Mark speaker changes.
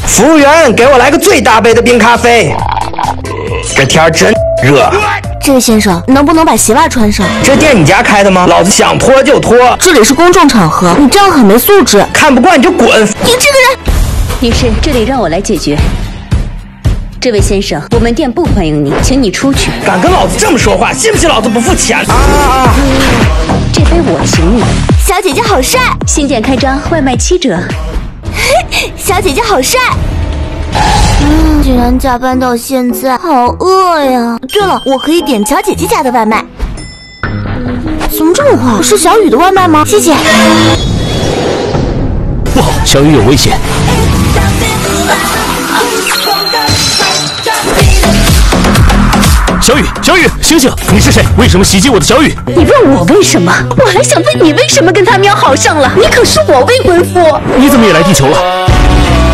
Speaker 1: 服务员，给我来个最大杯的冰咖啡。这天儿真热。
Speaker 2: 这位先生，能不能把鞋袜穿上？
Speaker 1: 这店你家开的吗？老子想脱就脱。
Speaker 2: 这里是公众场合，你这样很没素质。
Speaker 1: 看不惯你就滚！
Speaker 2: 你这个人，
Speaker 3: 女士，这里让我来解决。这位先生，我们店不欢迎你，请你出去。
Speaker 1: 敢跟老子这么说话，信不信老子不付钱？
Speaker 3: 这杯我请你。
Speaker 2: 小姐姐好帅！
Speaker 3: 新店开张，外卖7折。
Speaker 2: 小姐姐好帅！竟然加班到现在，好饿呀！对了，我可以点乔姐姐家的外卖。怎么这么快？是小雨的外卖吗？谢谢。
Speaker 4: 不好，小雨有危险！小雨，小雨，醒醒！你是谁？为什么袭击我的小雨？
Speaker 3: 你问我为什么？我还想问你为什么跟他喵好上了？你可是我未婚夫。
Speaker 4: 你怎么也来地球了？